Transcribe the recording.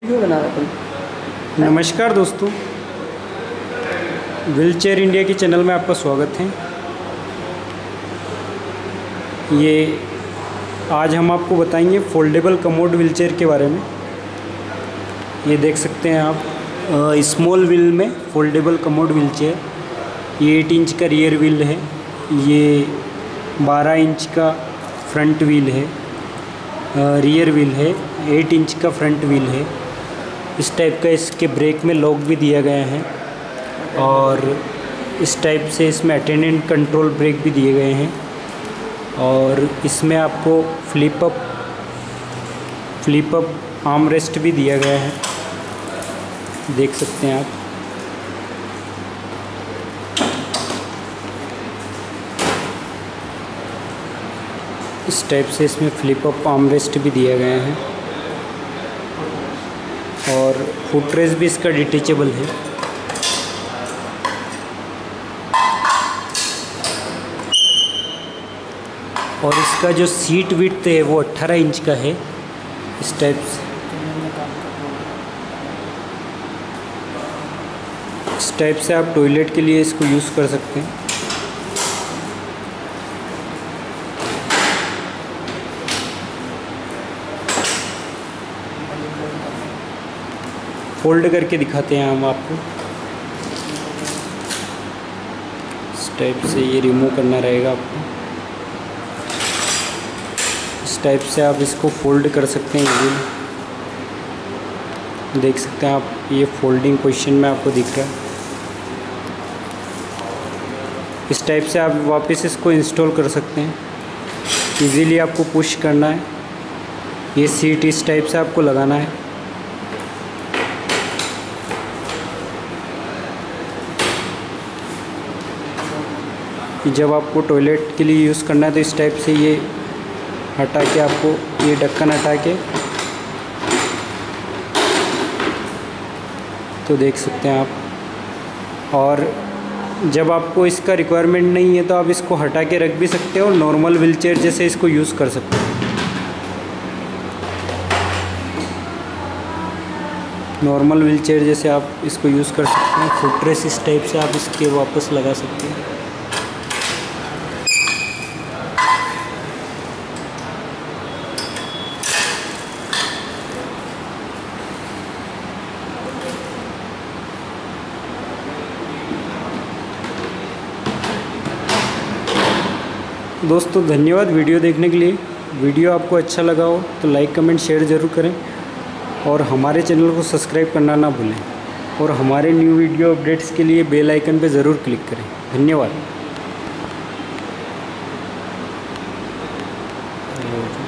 Video बना रहा था। नमस्कार दोस्तों, व्हीलचेयर इंडिया के चैनल में आपका स्वागत है। ये आज हम आपको बताएंगे फोल्डेबल कमोड व्हीलचेयर के बारे में। ये देख सकते हैं आप स्मॉल व्हील में फोल्डेबल कमोड व्हीलचेयर। ये 8 इंच का रियर व्हील है, ये 12 इंच का फ्रंट व्हील है, रियर व्हील है, 8 इंच का फ्रंट व्हील है। इस टाइप का इसके ब्रेक में लॉक भी दिया गया है और इस टाइप से इसमें अटेंडेंट कंट्रोल ब्रेक भी दिए गए हैं। और इसमें आपको फ्लिप अप आर्म रेस्ट भी दिया गया है, देख सकते हैं आप। इस टाइप से इसमें फ्लिप अप आर्म रेस्ट भी दिया गया है और फुटरेस्ट भी इसका डिटेचेबल है। और इसका जो सीट विड्थ है वो 18 इंच का है। इस टाइप से आप टॉयलेट के लिए इसको यूज़ कर सकते हैं। फोल्ड करके दिखाते हैं हम आपको। इस टाइप से ये रिमूव करना रहेगा आपको। इस टाइप से आप इसको फोल्ड कर सकते हैं। ये देख सकते हैं आप, ये फोल्डिंग पोजीशन में आपको दिख रहा है। इस टाइप से आप वापस इसको इंस्टॉल कर सकते हैं। इजीली आपको पुश करना है। ये सीट इस टाइप से आपको लगाना है। जब आपको टॉयलेट के लिए यूज़ करना है तो इस टाइप से ये हटा के, आपको ये ढक्कन हटा के, तो देख सकते हैं आप। और जब आपको इसका रिक्वायरमेंट नहीं है तो आप इसको हटा के रख भी सकते हो और नॉर्मल व्हीलचेयर जैसे इसको यूज़ कर सकते हो। नॉर्मल व्हीलचेयर जैसे आप इसको यूज़ कर सकते हैं। फुटरेस्ट इस टाइप से आप इसके वापस लगा सकते हैं। दोस्तों धन्यवाद वीडियो देखने के लिए। वीडियो आपको अच्छा लगा हो तो लाइक कमेंट शेयर ज़रूर करें और हमारे चैनल को सब्सक्राइब करना ना भूलें। और हमारे न्यू वीडियो अपडेट्स के लिए बेल आइकन पर ज़रूर क्लिक करें। धन्यवाद।